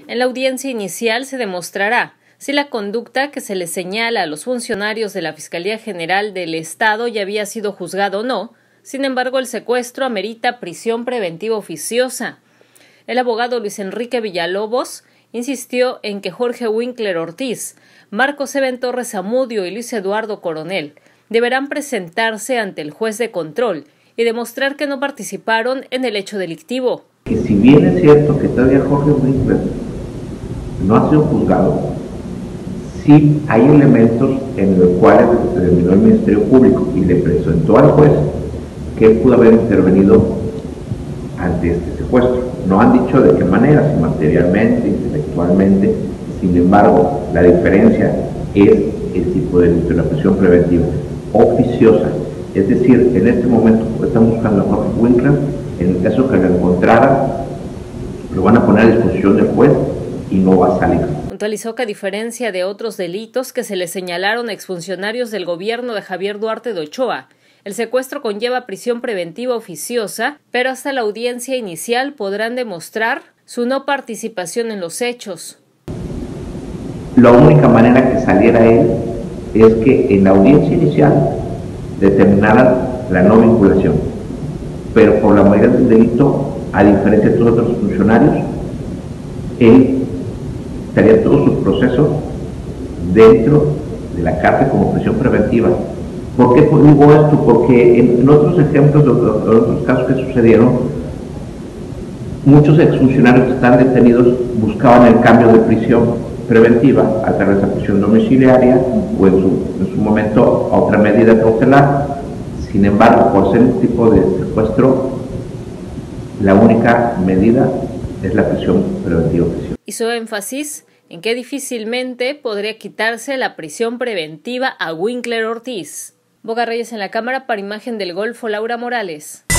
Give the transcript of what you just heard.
En la audiencia inicial se demostrará si la conducta que se le señala a los funcionarios de la Fiscalía General del Estado ya había sido juzgada o no. Sin embargo, el secuestro amerita prisión preventiva oficiosa. El abogado Luis Enrique Villalobos insistió en que Jorge Winkler Ortiz, Marcos Eben Torres Zamudio y Luis Eduardo Coronel deberán presentarse ante el juez de control y demostrar que no participaron en el hecho delictivo. Que si bien es cierto que todavía Jorge Winkler no ha sido juzgado, sí hay elementos en los cuales determinó el Ministerio Público y le presentó al juez que pudo haber intervenido ante este secuestro. No han dicho de qué manera, si materialmente, intelectualmente. Sin embargo, la diferencia es el tipo de delito, la prisión preventiva oficiosa. Es decir, en este momento están buscando a Jorge Winkler. En el caso que lo encontraran, lo van a poner a disposición del juez y no va a salir. Puntualizó que a diferencia de otros delitos que se le señalaron a exfuncionarios del gobierno de Javier Duarte de Ochoa, el secuestro conlleva prisión preventiva oficiosa, pero hasta la audiencia inicial podrán demostrar su no participación en los hechos. La única manera que saliera él es que en la audiencia inicial determinaran la no vinculación, pero por la modalidad del delito, a diferencia de todos los otros funcionarios, él estaría todo su proceso dentro de la cárcel como prisión preventiva. ¿Por qué digo esto? Porque en otros ejemplos, en otros casos que sucedieron, muchos exfuncionarios que están detenidos buscaban el cambio de prisión preventiva a través de la prisión domiciliaria o en su momento a otra medida cautelar. Sin embargo, por ser un tipo de secuestro, la única medida es la prisión preventiva oficiosa. Hizo énfasis en que difícilmente podría quitarse la prisión preventiva a Winkler Ortiz. Boga Reyes en la cámara para Imagen del Golfo, Laura Morales.